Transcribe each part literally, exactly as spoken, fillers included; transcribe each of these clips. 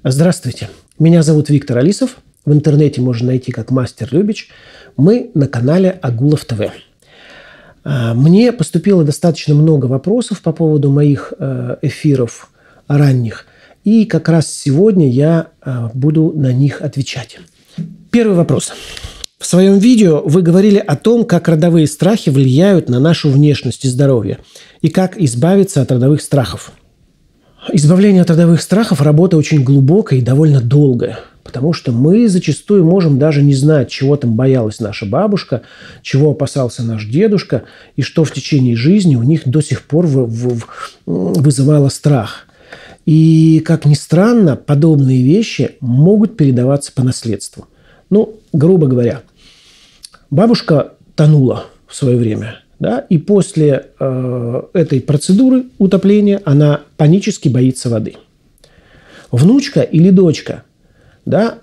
Здравствуйте, меня зовут Виктор Алисов. В интернете можно найти как Мастер Любич. Мы на канале Агулов ТВ. Мне поступило достаточно много вопросов по поводу моих эфиров ранних. И как раз сегодня я буду на них отвечать. Первый вопрос. В своем видео вы говорили о том, как родовые страхи влияют на нашу внешность и здоровье, и как избавиться от родовых страхов. Избавление от родовых страхов – работа очень глубокая и довольно долгая, потому что мы зачастую можем даже не знать, чего там боялась наша бабушка, чего опасался наш дедушка, и что в течение жизни у них до сих пор вызывало страх. И, как ни странно, подобные вещи могут передаваться по наследству. Ну, грубо говоря, бабушка тонула в свое время, да, и после э, этой процедуры утопления она панически боится воды. Внучка или дочка, да,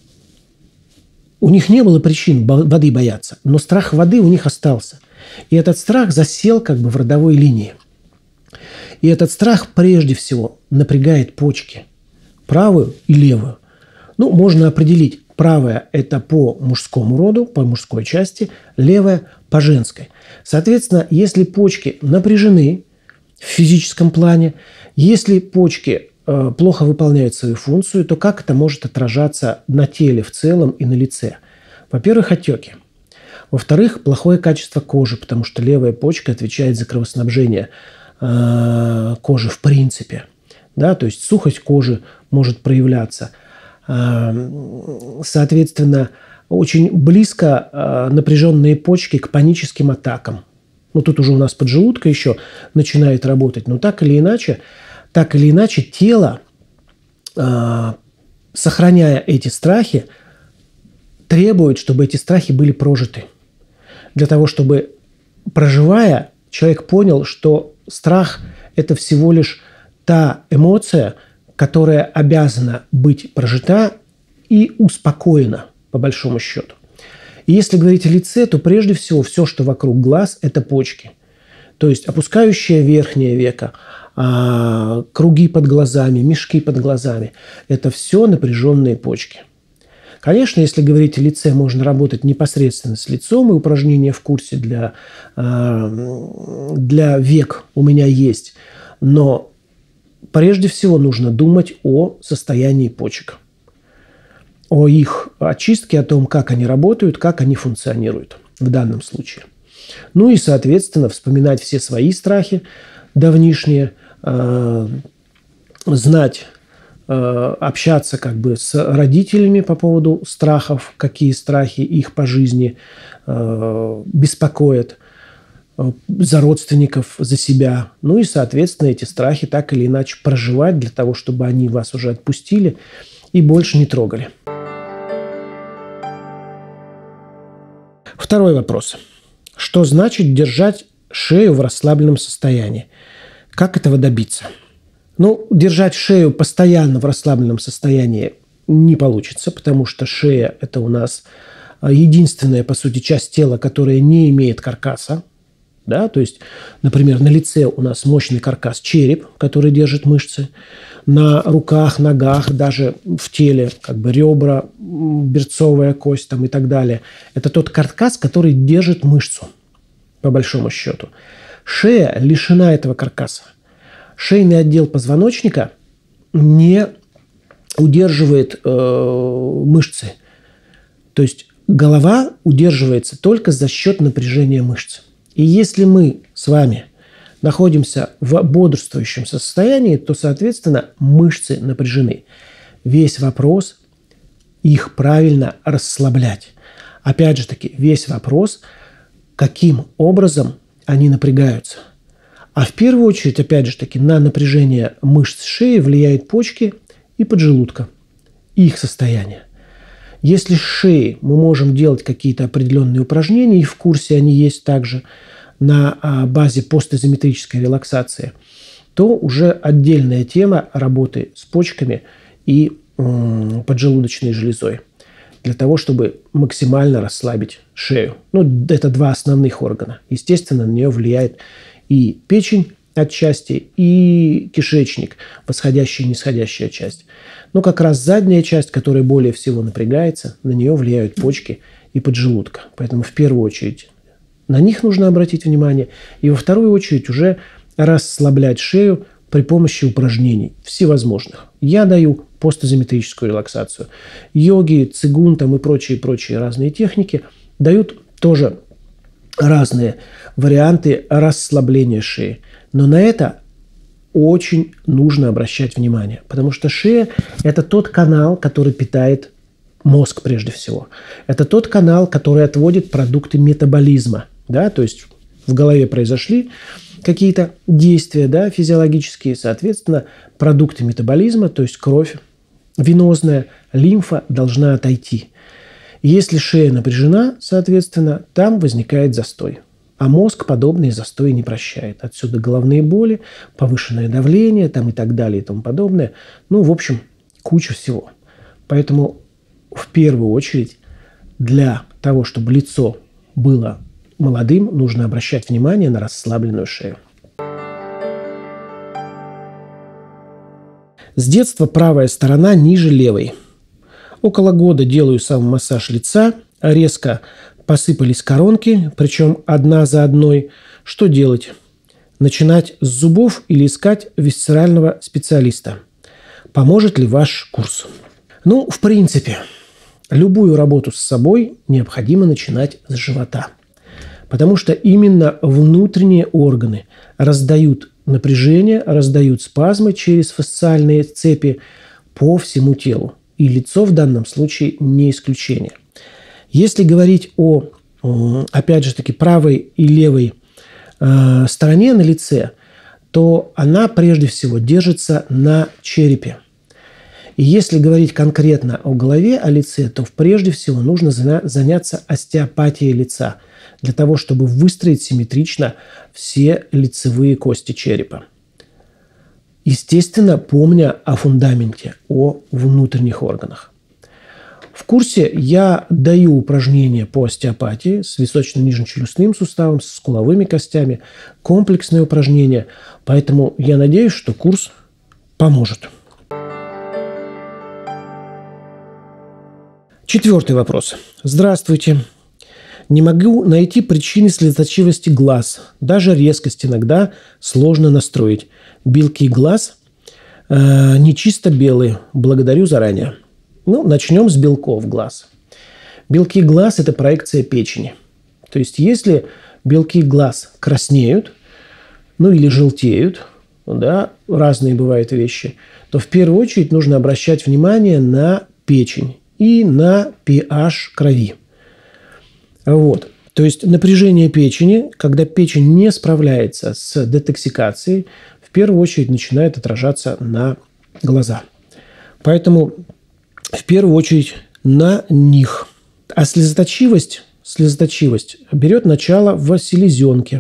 у них не было причин воды бояться, но страх воды у них остался. И этот страх засел как бы в родовой линии. И этот страх прежде всего напрягает почки, правую и левую. Ну, можно определить. Правая – это по мужскому роду, по мужской части, левая – по женской. Соответственно, если почки напряжены в физическом плане, если почки э, плохо выполняют свою функцию, то как это может отражаться на теле в целом и на лице? Во-первых, отеки. Во-вторых, плохое качество кожи, потому что левая почка отвечает за кровоснабжение э, кожи в принципе. Да? То есть сухость кожи может проявляться. Соответственно, очень близко напряженные почки к паническим атакам. Ну, тут уже у нас поджелудка еще начинает работать. Но так или иначе, так или иначе тело, сохраняя эти страхи, требует, чтобы эти страхи были прожиты. Для того, чтобы, проживая, человек понял, что страх – это всего лишь та эмоция, которая обязана быть прожита и успокоена, по большому счету. И если говорить о лице, то прежде всего все, что вокруг глаз – это почки. То есть опускающее верхнее веко, круги под глазами, мешки под глазами – это все напряженные почки. Конечно, если говорить о лице, можно работать непосредственно с лицом, и упражнения в курсе для, для век у меня есть. Но прежде всего нужно думать о состоянии почек, о их очистке, о том, как они работают, как они функционируют в данном случае. Ну и, соответственно, вспоминать все свои страхи давнишние, э, знать, э, общаться как бы с родителями по поводу страхов, какие страхи их по жизни э, беспокоят, за родственников, за себя. Ну и, соответственно, эти страхи так или иначе проживать для того, чтобы они вас уже отпустили и больше не трогали. Второй вопрос. Что значит держать шею в расслабленном состоянии? Как этого добиться? Ну, держать шею постоянно в расслабленном состоянии не получится, потому что шея – это у нас единственная, по сути, часть тела, которая не имеет каркаса. Да, то есть, например, на лице у нас мощный каркас череп, который держит мышцы. На руках, ногах, даже в теле, как бы ребра, берцовая кость там, и так далее. Это тот каркас, который держит мышцу, по большому счету. Шея лишена этого каркаса. Шейный отдел позвоночника не удерживает э, мышцы. То есть голова удерживается только за счет напряжения мышц. И если мы с вами находимся в бодрствующем состоянии, то, соответственно, мышцы напряжены. Весь вопрос – их правильно расслаблять. Опять же таки, весь вопрос – каким образом они напрягаются. А в первую очередь, опять же таки, на напряжение мышц шеи влияют почки и поджелудка, и их состояние. Если с шеей мы можем делать какие-то определенные упражнения, и в курсе они есть также на базе постизометрической релаксации, то уже отдельная тема работы с почками и поджелудочной железой для того, чтобы максимально расслабить шею. Ну, это два основных органа. Естественно, на нее влияет и печень, отчасти и кишечник, восходящая и нисходящая часть. Но как раз задняя часть, которая более всего напрягается, на нее влияют почки и поджелудка. Поэтому в первую очередь на них нужно обратить внимание. И во вторую очередь уже расслаблять шею при помощи упражнений всевозможных. Я даю постизометрическую релаксацию. Йоги, цигун там и прочие-прочие разные техники дают тоже разные варианты расслабления шеи. Но на это очень нужно обращать внимание, потому что шея – это тот канал, который питает мозг прежде всего. Это тот канал, который отводит продукты метаболизма. Да? То есть в голове произошли какие-то действия, да, физиологические, соответственно, продукты метаболизма, то есть кровь венозная, лимфа должна отойти. Если шея напряжена, соответственно, там возникает застой. А мозг подобные застои не прощает. Отсюда головные боли, повышенное давление там и так далее и тому подобное. Ну, в общем, куча всего. Поэтому в первую очередь для того, чтобы лицо было молодым, нужно обращать внимание на расслабленную шею. С детства правая сторона ниже левой. Около года делаю самомассаж лица, резко посыпались коронки, причем одна за одной. Что делать? Начинать с зубов или искать висцерального специалиста? Поможет ли ваш курс? Ну, в принципе, любую работу с собой необходимо начинать с живота. Потому что именно внутренние органы раздают напряжение, раздают спазмы через фасциальные цепи по всему телу. И лицо в данном случае не исключение. Если говорить о, опять же таки, правой и левой э, стороне на лице, то она прежде всего держится на черепе. И если говорить конкретно о голове, о лице, то прежде всего нужно заняться остеопатией лица для того, чтобы выстроить симметрично все лицевые кости черепа. Естественно, помня о фундаменте, о внутренних органах. В курсе я даю упражнения по остеопатии с височно-нижнечелюстным суставом, с скуловыми костями, комплексные упражнения. Поэтому я надеюсь, что курс поможет. Четвертый вопрос. Здравствуйте. Не могу найти причины слезоточивости глаз. Даже резкость иногда сложно настроить. Белки глаз э, не чисто белые. Благодарю заранее. Ну, начнем с белков глаз. Белки глаз – это проекция печени. То есть, если белки глаз краснеют, ну или желтеют, да, разные бывают вещи, то в первую очередь нужно обращать внимание на печень и на pH крови. Вот. То есть напряжение печени, когда печень не справляется с детоксикацией, в первую очередь начинает отражаться на глаза. Поэтому в первую очередь на них. А слезоточивость, слезоточивость берет начало в селезенке.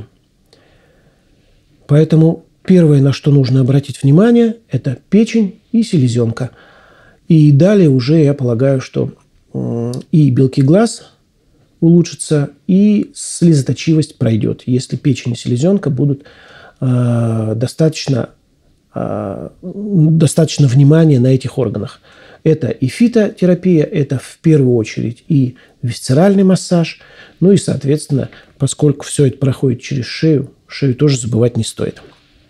Поэтому первое, на что нужно обратить внимание, это печень и селезенка. И далее уже я полагаю, что и белки глаз улучшатся, и слезоточивость пройдет, если печень и селезенка будут э, достаточно, э, достаточно внимания на этих органах. Это и фитотерапия, это в первую очередь и висцеральный массаж. Ну и, соответственно, поскольку все это проходит через шею, шею тоже забывать не стоит.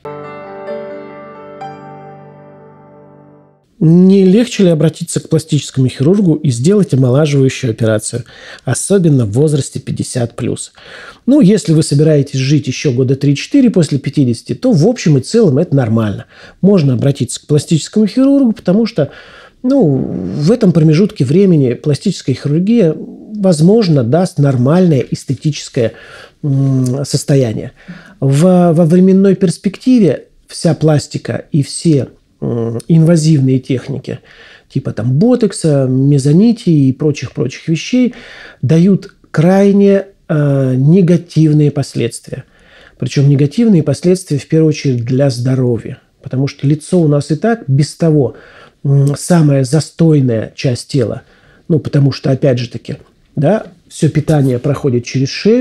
Не легче ли обратиться к пластическому хирургу и сделать омолаживающую операцию, особенно в возрасте пятьдесят плюс? Ну, если вы собираетесь жить еще года три-четыре после пятидесяти, то в общем и целом это нормально. Можно обратиться к пластическому хирургу, потому что ну, в этом промежутке времени пластическая хирургия, возможно, даст нормальное эстетическое состояние. В, во временной перспективе вся пластика и все инвазивные техники, типа там ботокса, мезонитии и прочих-прочих вещей, дают крайне э, негативные последствия. Причем негативные последствия в первую очередь для здоровья. Потому что лицо у нас и так без того э, самая застойная часть тела. Ну, потому что, опять же таки, да, все питание проходит через шею,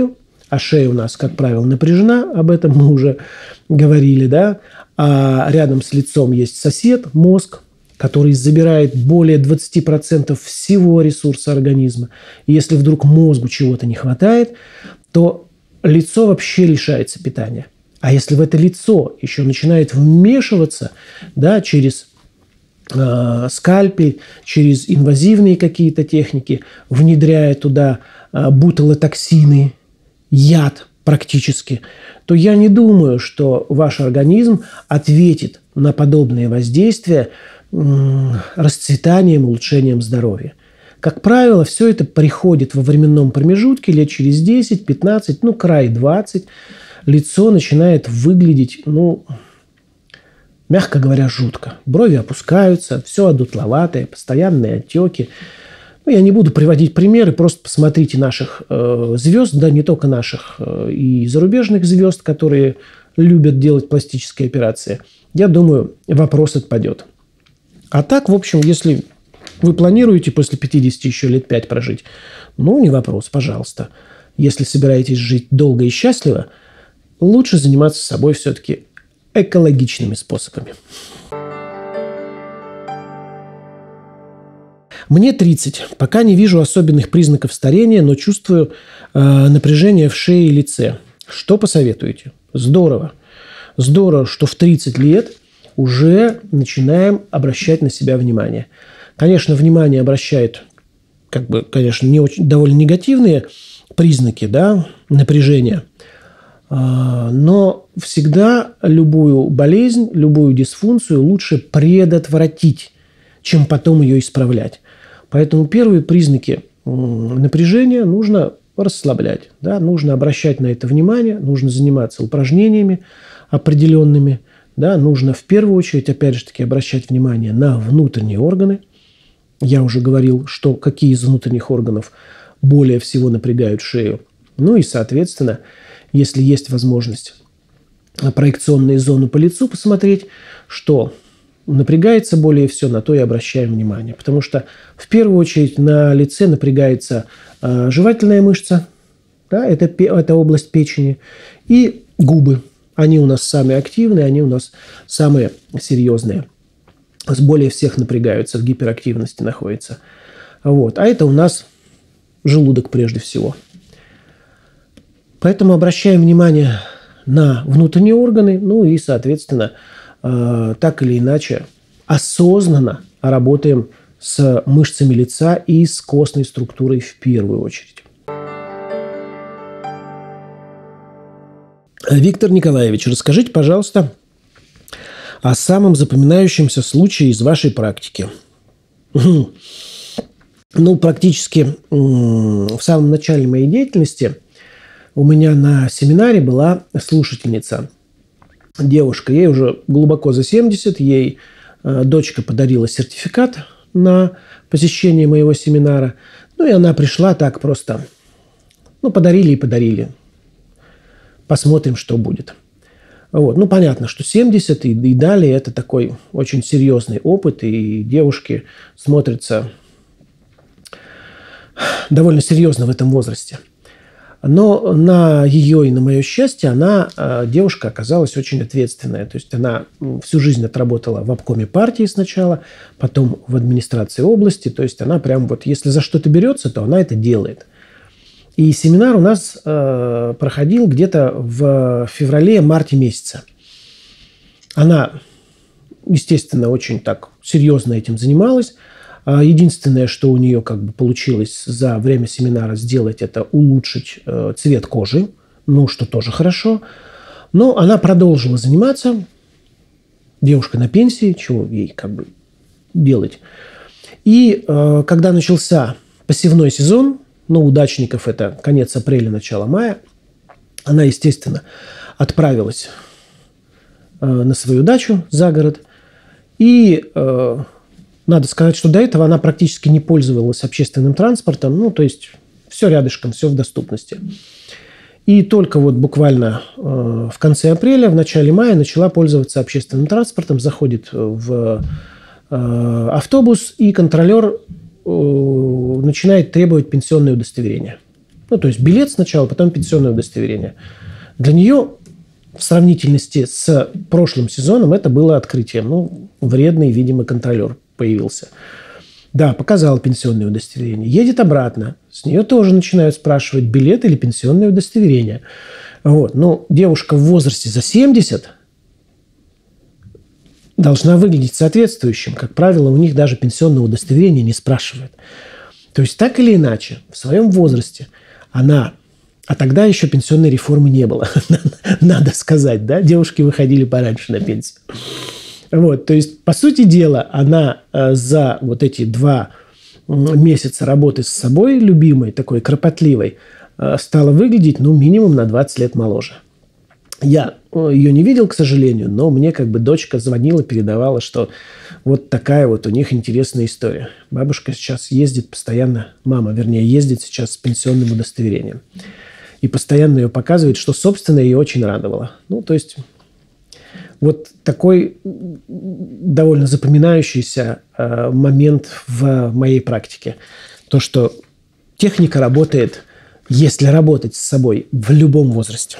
а шея у нас, как правило, напряжена, об этом мы уже говорили, да, а рядом с лицом есть сосед, мозг, который забирает более двадцать процентов всего ресурса организма. И если вдруг мозгу чего-то не хватает, то лицо вообще лишается питания. А если в это лицо еще начинает вмешиваться, да, через э, скальпель, через инвазивные какие-то техники, внедряя туда э, бутылотоксины, яд практически, то я не думаю, что ваш организм ответит на подобные воздействия э, расцветанием, улучшением здоровья. Как правило, все это приходит во временном промежутке лет через десять-пятнадцать, ну, край двадцать. Лицо начинает выглядеть, ну, мягко говоря, жутко. Брови опускаются, все одутловатое, постоянные отеки. Ну, я не буду приводить примеры, просто посмотрите наших э, звезд, да, не только наших, э, и зарубежных звезд, которые любят делать пластические операции. Я думаю, вопрос отпадет. А так, в общем, если вы планируете после пятидесяти еще лет пять прожить, ну, не вопрос, пожалуйста. Если собираетесь жить долго и счастливо, лучше заниматься собой все-таки экологичными способами. Мне тридцать. Пока не вижу особенных признаков старения, но чувствую э, напряжение в шее и лице. Что посоветуете? Здорово. Здорово, что в тридцать лет уже начинаем обращать на себя внимание. Конечно, внимание обращает, как бы, конечно, не очень, довольно негативные признаки, да, напряжения. Но всегда любую болезнь, любую дисфункцию лучше предотвратить, чем потом ее исправлять. Поэтому первые признаки напряжения нужно расслаблять. Да? Нужно обращать на это внимание, нужно заниматься упражнениями определенными. Да? Нужно в первую очередь, опять же таки, обращать внимание на внутренние органы. Я уже говорил, что какие из внутренних органов более всего напрягают шею. Ну и, соответственно, если есть возможность проекционные зоны по лицу посмотреть, что напрягается более всего, на то и обращаем внимание. Потому что в первую очередь на лице напрягается э, жевательная мышца, да, это, это область печени, и губы. Они у нас самые активные, они у нас самые серьезные. Более всех напрягаются, в гиперактивности находятся. Вот. А это у нас желудок прежде всего. Поэтому обращаем внимание на внутренние органы, ну и, соответственно, э, так или иначе осознанно работаем с мышцами лица и с костной структурой в первую очередь. Виктор Николаевич, расскажите, пожалуйста, о самом запоминающемся случае из вашей практики. Ну, практически в самом начале моей деятельности у меня на семинаре была слушательница, девушка, ей уже глубоко за семьдесят, ей э, дочка подарила сертификат на посещение моего семинара. Ну, и она пришла так просто, ну, подарили и подарили. Посмотрим, что будет. Вот. Ну, понятно, что семьдесят и, и далее это такой очень серьезный опыт, и девушки смотрятся довольно серьезно в этом возрасте. Но на ее и на мое счастье она, девушка, оказалась очень ответственная. То есть она всю жизнь отработала в обкоме партии сначала, потом в администрации области. То есть она прям вот, если за что-то берется, то она это делает. И семинар у нас э, проходил где-то в феврале-марте месяце. Она, естественно, очень так серьезно этим занималась. Единственное, что у нее как бы получилось за время семинара сделать, это улучшить э, цвет кожи, ну, что тоже хорошо. Но она продолжила заниматься. Девушка на пенсии, чего ей как бы делать. И э, когда начался посевной сезон, ну, у дачников это конец апреля, начало мая, она, естественно, отправилась э, на свою дачу за город. И э, надо сказать, что до этого она практически не пользовалась общественным транспортом. Ну, то есть все рядышком, все в доступности. И только вот буквально э, в конце апреля, в начале мая начала пользоваться общественным транспортом, заходит в э, автобус, и контролер начинает требовать пенсионное удостоверение. Ну, то есть билет сначала, потом пенсионное удостоверение. Для нее в сравнительности с прошлым сезоном это было открытием. Ну, вредный, видимо, контролер появился. Да, показал пенсионное удостоверение. Едет обратно. С нее тоже начинают спрашивать, билет или пенсионное удостоверение. Вот. Но девушка в возрасте за семьдесят должна выглядеть соответствующим. Как правило, у них даже пенсионное удостоверение не спрашивают. То есть, так или иначе, в своем возрасте она... А тогда еще пенсионной реформы не было, надо сказать, да? Девушки выходили пораньше на пенсию. Вот, то есть, по сути дела, она за вот эти два месяца работы с собой, любимой, такой кропотливой, стала выглядеть, ну, минимум на двадцать лет моложе. Я ее не видел, к сожалению, но мне как бы дочка звонила, передавала, что вот такая вот у них интересная история. Бабушка сейчас ездит постоянно, мама, вернее, ездит сейчас с пенсионным удостоверением. И постоянно ее показывает, что, собственно, ее очень радовало. Ну, то есть, вот такой довольно запоминающийся э, момент в моей практике. То, что техника работает, если работать с собой в любом возрасте.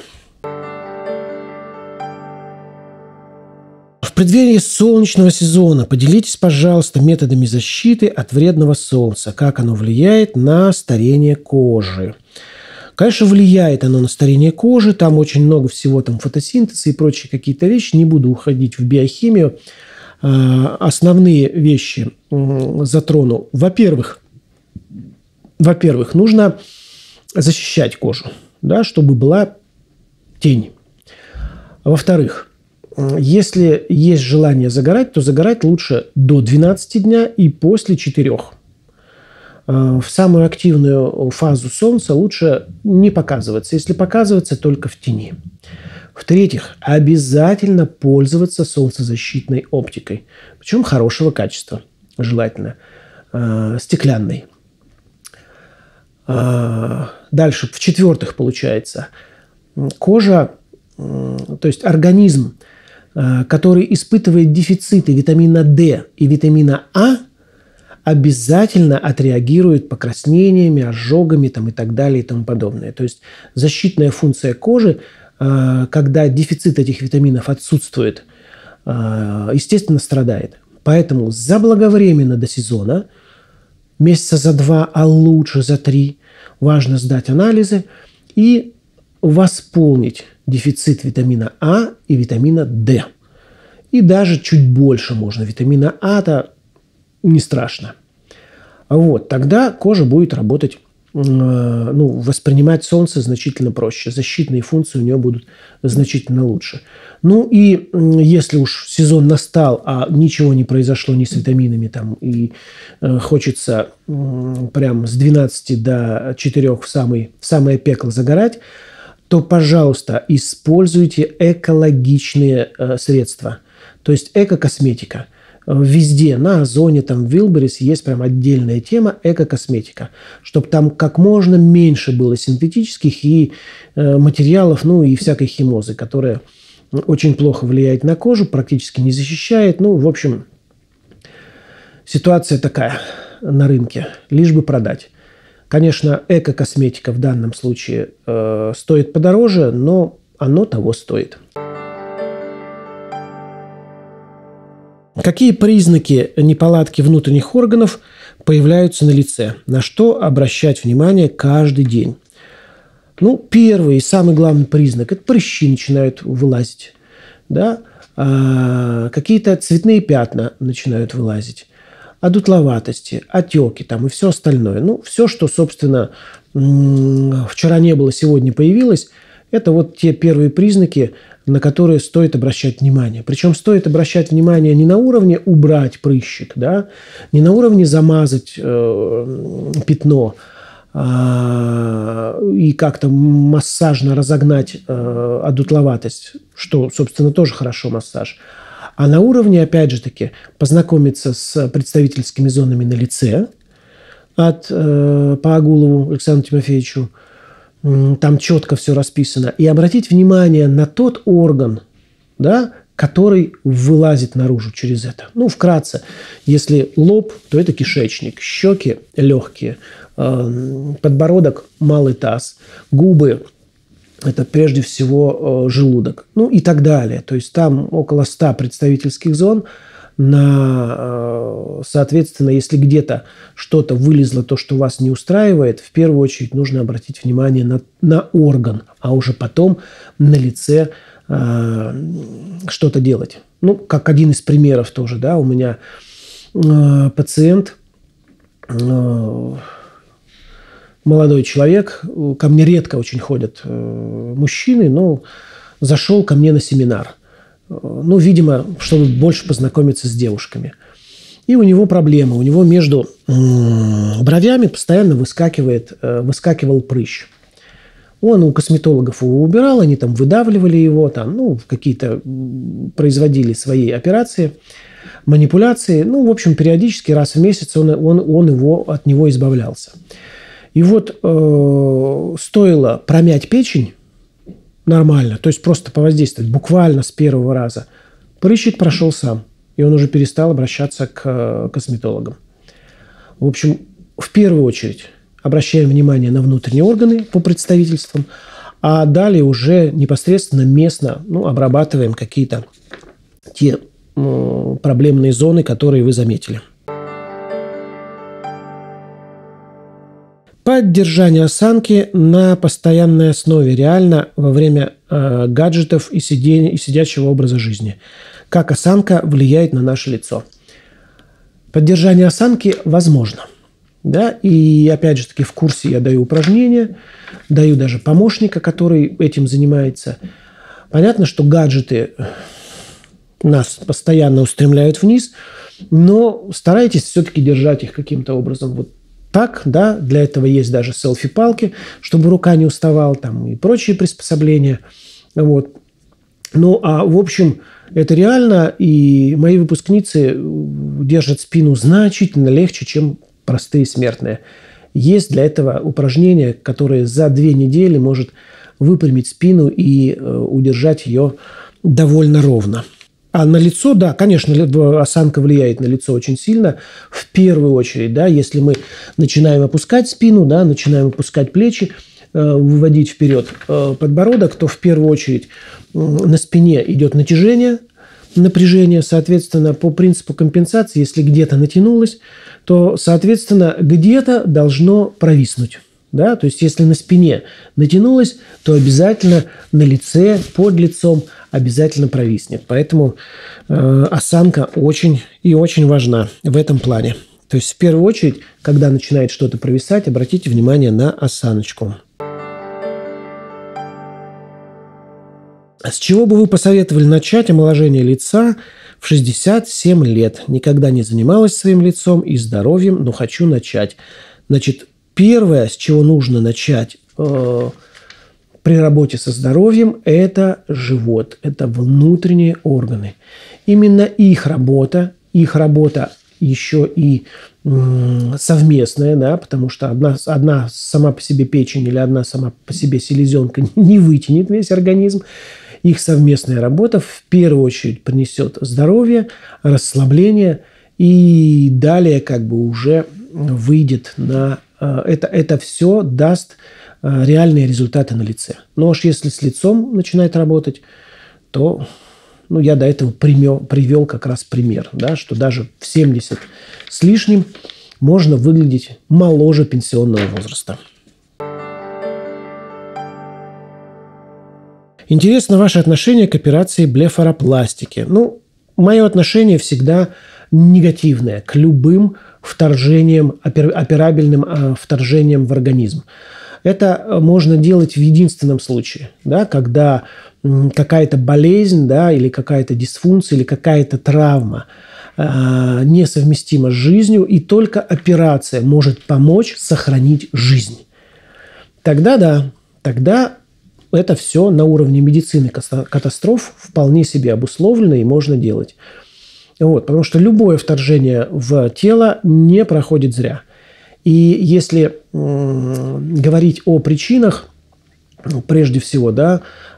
В преддверии солнечного сезона поделитесь, пожалуйста, методами защиты от вредного солнца. Как оно влияет на старение кожи. Конечно, влияет оно на старение кожи. Там очень много всего, там фотосинтеза и прочие какие-то вещи. Не буду уходить в биохимию. Основные вещи затрону. Во-первых, во-первых, нужно защищать кожу, да, чтобы была тень. Во-вторых, если есть желание загорать, то загорать лучше до двенадцати дня и после четырёх. В самую активную фазу солнца лучше не показываться. Если показываться, только в тени. В-третьих, обязательно пользоваться солнцезащитной оптикой. Причем хорошего качества, желательно. Стеклянной. Дальше, в-четвертых, получается, кожа, то есть организм, который испытывает дефициты витамина D и витамина А, обязательно отреагирует покраснениями, ожогами там, и так далее и тому подобное. То есть защитная функция кожи, когда дефицит этих витаминов отсутствует, естественно, страдает. Поэтому заблаговременно до сезона, месяца за два, а лучше за три, важно сдать анализы и восполнить дефицит витамина А и витамина D. И даже чуть больше можно. Витамина А-то не страшно. Вот, тогда кожа будет работать, ну, воспринимать солнце значительно проще. Защитные функции у нее будут значительно лучше. Ну и если уж сезон настал, а ничего не произошло ни с витаминами, там, и э, хочется э, прям с двенадцати до четырёх в, самый, в самое пекло загорать, то, пожалуйста, используйте экологичные э, средства. То есть эко-косметика. Везде, на Озоне, там, в Wildberries есть прям отдельная тема эко-косметика. Чтобы там как можно меньше было синтетических и э, материалов, ну и всякой химозы, которая очень плохо влияет на кожу, практически не защищает. Ну, в общем, ситуация такая на рынке, лишь бы продать. Конечно, эко-косметика в данном случае э, стоит подороже, но оно того стоит. Какие признаки неполадки внутренних органов появляются на лице? На что обращать внимание каждый день? Ну, первый и самый главный признак – это прыщи начинают вылазить. Да? А, какие-то цветные пятна начинают вылазить. Одутловатости, отеки там и все остальное. Ну, все, что, собственно, вчера не было, сегодня появилось, это вот те первые признаки, на которые стоит обращать внимание. Причем стоит обращать внимание не на уровне убрать прыщик, да, не на уровне замазать э, пятно э, и как-то массажно разогнать э, одутловатость, что, собственно, тоже хорошо массаж. А на уровне, опять же таки, познакомиться с представительскими зонами на лице от э, по Агулову Александру Тимофеевичу. Там четко все расписано. И обратить внимание на тот орган, да, который вылазит наружу через это. Ну, вкратце, если лоб, то это кишечник, щеки – легкие, подбородок – малый таз, губы – это прежде всего желудок, ну и так далее. То есть там около ста представительских зон. На, соответственно, если где-то что-то вылезло, то, что вас не устраивает, в первую очередь нужно обратить внимание на, на орган, а уже потом на лице э, что-то делать. Ну, как один из примеров тоже, да, у меня э, пациент, э, молодой человек, ко мне редко очень ходят э, мужчины, но зашел ко мне на семинар. Ну, видимо, чтобы больше познакомиться с девушками. И у него проблема. У него между бровями постоянно выскакивает, выскакивал прыщ. Он у косметологов его убирал, они там выдавливали его, там, ну, какие-то производили свои операции, манипуляции. Ну, в общем, периодически раз в месяц он, он, он его, от него избавлялся. И вот э, стоило промять печень, нормально, то есть просто повоздействовать буквально с первого раза. Прыщик прошел сам, и он уже перестал обращаться к косметологам. В общем, в первую очередь обращаем внимание на внутренние органы по представительствам, а далее уже непосредственно местно ну, обрабатываем какие-то те э, проблемные зоны, которые вы заметили. Поддержание осанки на постоянной основе реально во время э, гаджетов и, сидения, и сидячего образа жизни. Как осанка влияет на наше лицо. Поддержание осанки возможно. Да? И опять же таки в курсе я даю упражнения, даю даже помощника, который этим занимается. Понятно, что гаджеты нас постоянно устремляют вниз, но старайтесь все-таки держать их каким-то образом вот так, да, для этого есть даже селфи-палки, чтобы рука не уставала, там и прочие приспособления. Вот. Ну, а в общем, это реально, и мои выпускницы держат спину значительно легче, чем простые смертные. Есть для этого упражнение, которое за две недели может выпрямить спину и удержать ее довольно ровно. А на лицо, да, конечно, осанка влияет на лицо очень сильно. В первую очередь, да, если мы начинаем опускать спину, да, начинаем опускать плечи, э, выводить вперед э, подбородок, то в первую очередь э, на спине идет натяжение, напряжение. Соответственно, по принципу компенсации, если где-то натянулось, то, соответственно, где-то должно провиснуть. Да? То есть, если на спине натянулось, то обязательно на лице, под лицом обязательно провиснет. Поэтому э, осанка очень и очень важна в этом плане. То есть, в первую очередь, когда начинает что-то провисать, обратите внимание на осаночку. С чего бы вы посоветовали начать омоложение лица в шестьдесят семь лет? Никогда не занималась своим лицом и здоровьем, но хочу начать. Значит, первое, с чего нужно начать э, при работе со здоровьем, это живот, это внутренние органы. Именно их работа, их работа еще и э, совместная, да, потому что одна, одна сама по себе печень или одна сама по себе селезенка не вытянет весь организм. Их совместная работа в первую очередь принесет здоровье, расслабление, и далее как бы уже выйдет на... Это, это все даст реальные результаты на лице. Но уж если с лицом начинает работать, то ну, я до этого примел, привел как раз пример, да, что даже в семьдесят с лишним можно выглядеть моложе пенсионного возраста. Интересно ваше отношение к операции блефаропластики. Ну, мое отношение всегда негативное к любым вторжениям, операбельным вторжениям в организм. Это можно делать в единственном случае, да, когда какая-то болезнь, да, или какая-то дисфункция, или какая-то травма э, несовместима с жизнью, и только операция может помочь сохранить жизнь. Тогда да, тогда это все на уровне медицины катастроф вполне себе обусловлено и можно делать. Вот, потому что любое вторжение в тело не проходит зря. И если м- говорить о причинах, прежде всего, да,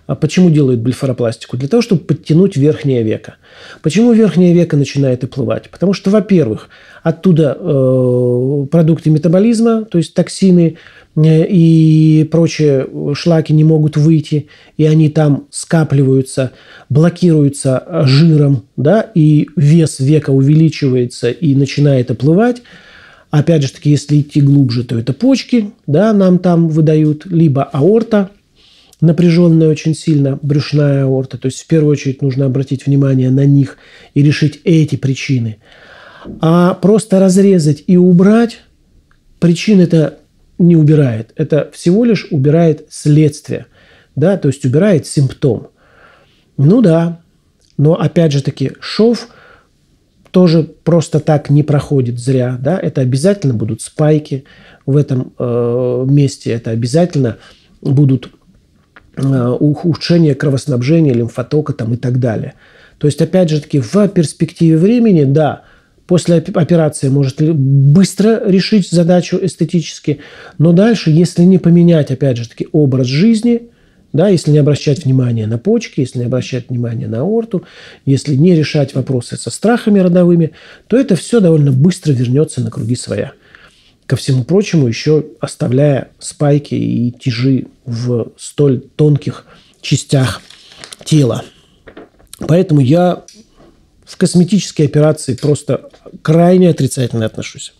А почему делают блефаропластику? Для того, чтобы подтянуть верхнее веко. Почему верхнее веко начинает оплывать? Потому что, во-первых, оттуда э, продукты метаболизма, то есть токсины э, и прочие шлаки не могут выйти, и они там скапливаются, блокируются жиром, да, и вес века увеличивается и начинает оплывать. Опять же таки, если идти глубже, то это почки, да, нам там выдают, либо аорта, напряженная очень сильно, брюшная аорта. То есть, в первую очередь, нужно обратить внимание на них и решить эти причины. А просто разрезать и убрать причин это не убирает. Это всего лишь убирает следствие, да, то есть убирает симптом. Ну да, но опять же таки, шов тоже просто так не проходит зря, да, это обязательно будут спайки в этом э, месте, это обязательно будут э, ухудшения кровоснабжения, лимфотока там и так далее. То есть, опять же таки, в перспективе времени, да, после операции может быстро решить задачу эстетически, но дальше, если не поменять, опять же таки, образ жизни, да, если не обращать внимания на почки, если не обращать внимания на аорту, если не решать вопросы со страхами родовыми, то это все довольно быстро вернется на круги своя. Ко всему прочему, еще оставляя спайки и тяжи в столь тонких частях тела. Поэтому я в косметические операции просто крайне отрицательно отношусь.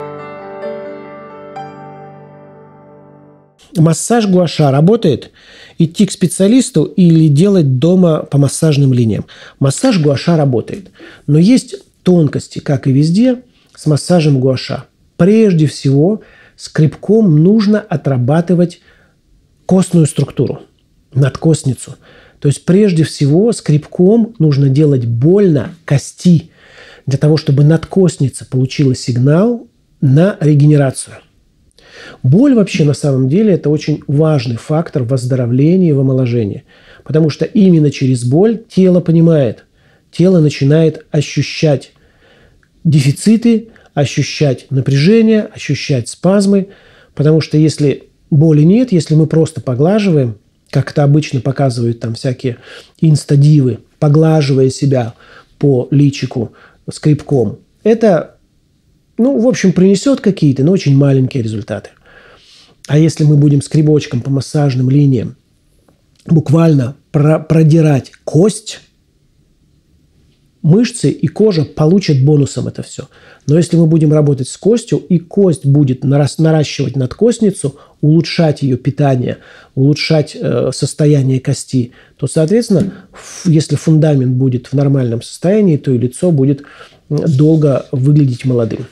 Массаж гуаша работает? Идти к специалисту или делать дома по массажным линиям? Массаж гуаша работает. Но есть тонкости, как и везде, с массажем гуаша. Прежде всего, скребком нужно отрабатывать костную структуру, надкостницу. То есть, прежде всего, скребком нужно делать больно кости, для того, чтобы надкостница получила сигнал на регенерацию. Боль вообще на самом деле это очень важный фактор выздоровления и в омоложении. Потому что именно через боль тело понимает, тело начинает ощущать дефициты, ощущать напряжение, ощущать спазмы. Потому что если боли нет, если мы просто поглаживаем, как это обычно показывают там всякие инстадивы, поглаживая себя по личику скребком, это, ну, в общем, принесет какие-то, но очень маленькие результаты. А если мы будем скребочком по массажным линиям буквально продирать кость, мышцы и кожа получат бонусом это все. Но если мы будем работать с костью, и кость будет наращивать надкостницу, улучшать ее питание, улучшать э, состояние кости, то, соответственно, если фундамент будет в нормальном состоянии, то и лицо будет долго выглядеть молодым.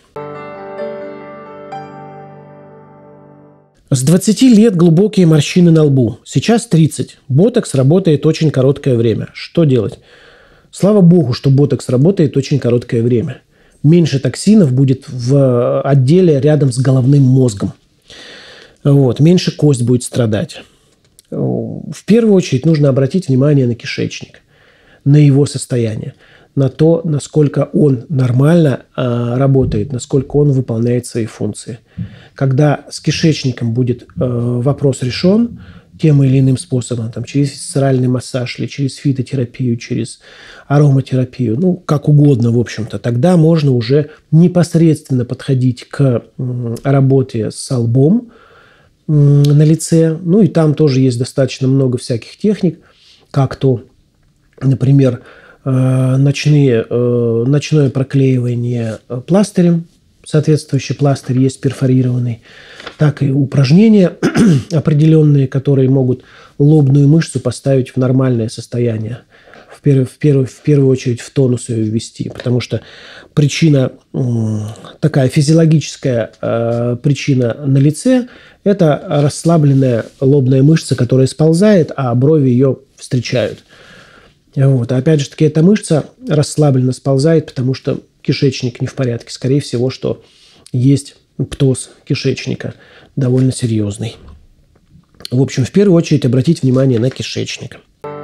С двадцати лет глубокие морщины на лбу. Сейчас тридцать. Ботокс работает очень короткое время. Что делать? Слава богу, что ботокс работает очень короткое время. Меньше токсинов будет в отделе рядом с головным мозгом. Вот. Меньше кость будет страдать. В первую очередь нужно обратить внимание на кишечник, на его состояние, на то, насколько он нормально э, работает, насколько он выполняет свои функции. Когда с кишечником будет э, вопрос решен тем или иным способом, там, через висцеральный массаж или через фитотерапию, через ароматерапию, ну, как угодно, в общем-то, тогда можно уже непосредственно подходить к э, работе с лбом э, на лице. Ну, и там тоже есть достаточно много всяких техник, как то, например, Ночные, ночное проклеивание пластырем, соответствующий пластырь есть перфорированный, так и упражнения определенные, которые могут лобную мышцу поставить в нормальное состояние, в, перв, в, перв, в первую очередь в тонус ее ввести, потому что причина, такая физиологическая причина на лице – это расслабленная лобная мышца, которая сползает, а брови ее встречают. Вот. А опять же таки, эта мышца расслабленно сползает, потому что кишечник не в порядке. Скорее всего, что есть птоз кишечника довольно серьезный. В общем, в первую очередь обратить внимание на кишечник.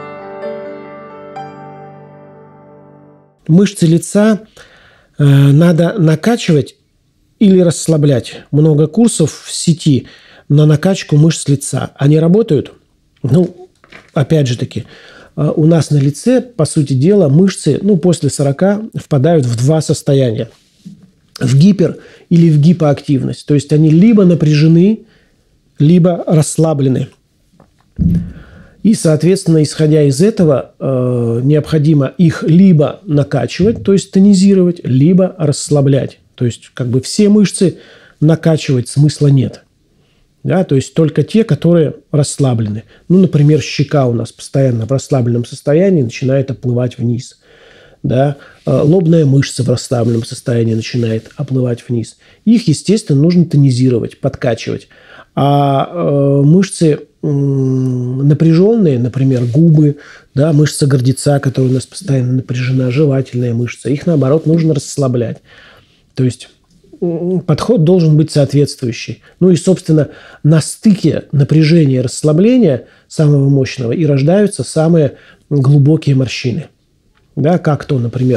Мышцы лица э, надо накачивать или расслаблять. Много курсов в сети на накачку мышц лица. Они работают? Ну, опять же таки, у нас на лице, по сути дела, мышцы, ну, после сорока впадают в два состояния. В гипер- или в гипоактивность. То есть они либо напряжены, либо расслаблены. И, соответственно, исходя из этого, э, необходимо их либо накачивать, то есть тонизировать, либо расслаблять. То есть как бы все мышцы накачивать смысла нет. Да, то есть только те, которые расслаблены. Ну, например, щека у нас постоянно в расслабленном состоянии начинает оплывать вниз. Да? Лобная мышца в расслабленном состоянии начинает оплывать вниз. Их, естественно, нужно тонизировать, подкачивать. А э, мышцы э, напряженные, например, губы, да, мышца гордеца, которая у нас постоянно напряжена, жевательная мышца, их, наоборот, нужно расслаблять. То есть подход должен быть соответствующий. Ну и, собственно, на стыке напряжения и расслабления самого мощного и рождаются самые глубокие морщины. Да, как то, например,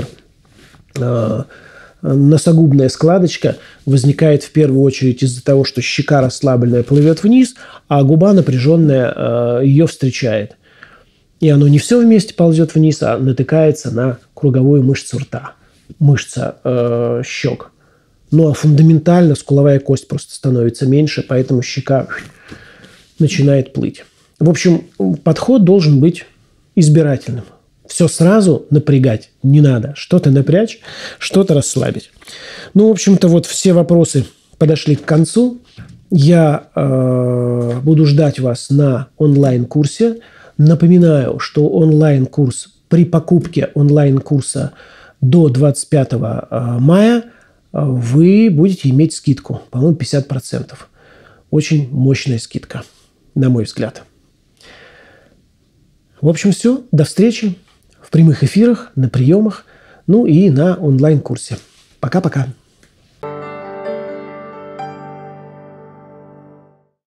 носогубная складочка возникает в первую очередь из-за того, что щека расслабленная плывет вниз, а губа напряженная ее встречает. И оно не все вместе ползет вниз, а натыкается на круговую мышцу рта, мышца э, щек. Ну, а фундаментально скуловая кость просто становится меньше, поэтому щека начинает плыть. В общем, подход должен быть избирательным. Все сразу напрягать не надо. Что-то напрячь, что-то расслабить. Ну, в общем-то, вот все вопросы подошли к концу. Я э, буду ждать вас на онлайн-курсе. Напоминаю, что онлайн-курс при покупке онлайн-курса до двадцать пятого мая вы будете иметь скидку, по-моему, пятьдесят процентов. Очень мощная скидка, на мой взгляд. В общем, все. До встречи в прямых эфирах, на приемах, ну и на онлайн-курсе. Пока-пока.